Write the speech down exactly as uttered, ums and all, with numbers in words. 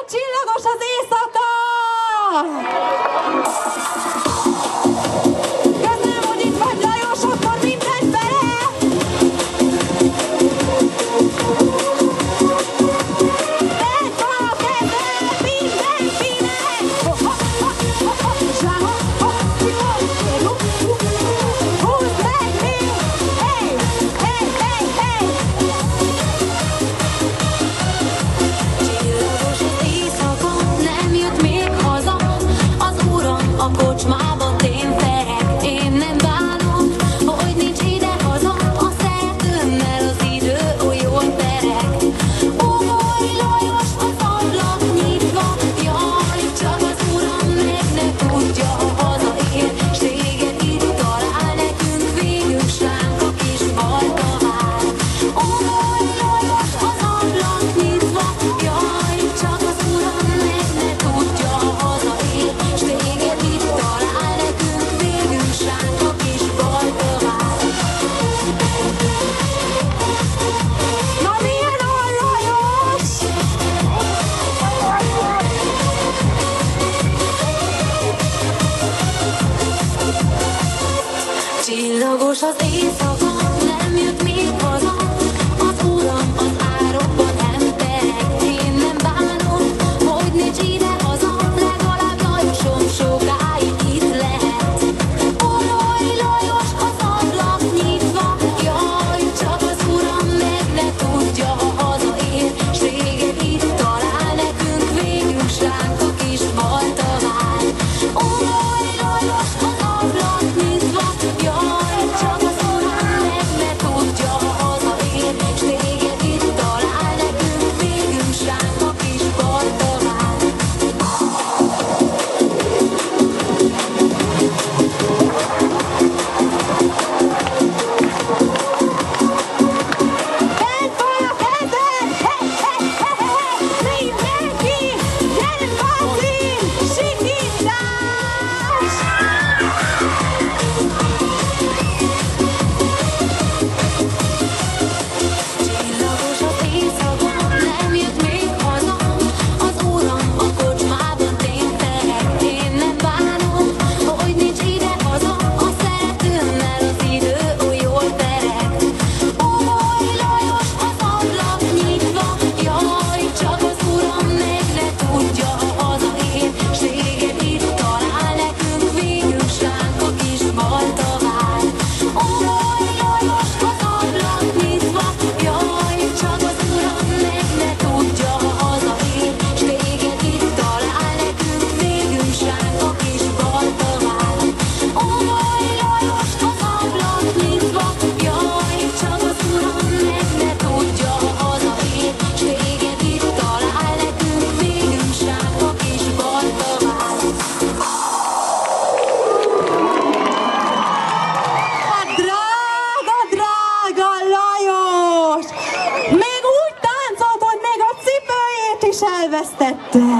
Csillagos az éjszaka! Köszönöm, hogy itt vagy, Lajos, akkor mindent bele! Egy van a kezed mindenkinek! Húzd meg még! Hey! Hey! Hey! Hey! Csillagos az éjszaka, nem jött még haza. Az uram a kocsmában tényfelek. Én nem bánom, hogy nincs ide-haza. A szeretőmmel az idő olyan terek. Ugorj, Lajos, az ablak nyitva. Jaj, csak az uram meg ne tudja, ha hazaér. S téged itt talál, nekünk végül sánk a kis baltahár. Ugorj, Lajos, az ablak nyitva. Jaj, csak az uram meg ne tudja, ha hazaér. S téged itt talál, nekünk végül sánk a kis baltahár. Na milyen a Lajos? Csillagos az éjszaka, nem jött még haza. Az uram az árokban hempereg. Én nem bánom, hogy nincs ide-haza. Legalább Lajosom sokáig itt lehet. Ugorj, Lajos, az ablak nyitva. Jaj, csak az uram meg ne tudja, ha hazaér. S téged itt talál, nekünk végül sánk a kis baltahár. Ugorj, Lajos, az ablak nyitva. Jaj, csak az uram meg ne tudja, ha hazaér. S téged itt talál, nekünk végül sánk a kis baltahár. Bent van a kezed! Hey, hey, hey, hey! Mindenki! Gyere, Martin! Sikítás! Csillagos az éjszaka, nem jött még haza. Az uram a kocsmában tényfelek. Én nem bánom, hogy nincs ide-haza. A szeretőmmel az idő olyan terek. Ugorj, Lajos, az ablak nyitva. Jaj, csak az uram meg ne tudja, ha hazaér. S téged itt talál, nekünk végül sánk a kis baltahár. Ugorj, Lajos, az ablak nyitva. Jaj, csak az uram meg ne tudja, ha hazaér. S téged itt talál, nekünk végül sánk a kis baltahár. Ugorj, Lajos, az ablak nyitva. Jaj, csak az uram meg ne tudja, ha hazaér. S téged itt talál, nekünk végül sánk a kis baltahár. A drága, drága Lajos! Még úgy táncolt, hogy még a cipőjét is elvesztette.